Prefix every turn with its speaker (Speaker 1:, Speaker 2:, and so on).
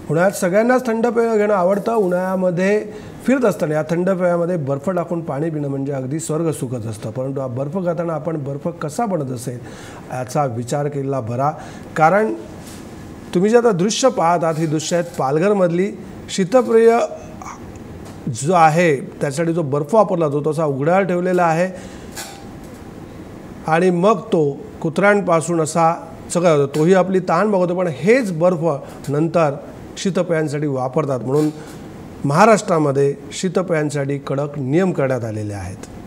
Speaker 1: उन्हाळ्यात सगळ्यांनाच थंड पेय घेणं आवडतं। उन्हाळ्यामध्ये फिरत असताना या थंड पेयामध्ये बर्फ टाकून पाणी पिणं म्हणजे अगदी स्वर्ग सुखच असतं। परंतु हा बर्फ खाताना आपण बर्फ कसा बनत असेल याचा विचार केला बरा। कारण तुम्ही जे आता दृश्य पाहत आहात ही दृश्य आहेत पालघरमधली। शीतपेय जो आहे त्यासाठी जो बर्फ वापरला जातो तसा उघड्यावर ठेवलेला आहे आणि मग तो कुत्र्यांपासून असा सगळं तोही आपली ताण बघतो। पण हेच बर्फ नंतर शीतपेयांसाठी वापरतात। म्हणून महाराष्ट्रामध्ये शीतपेयांसाठी कडक नियम करण्यात आलेले आहेत।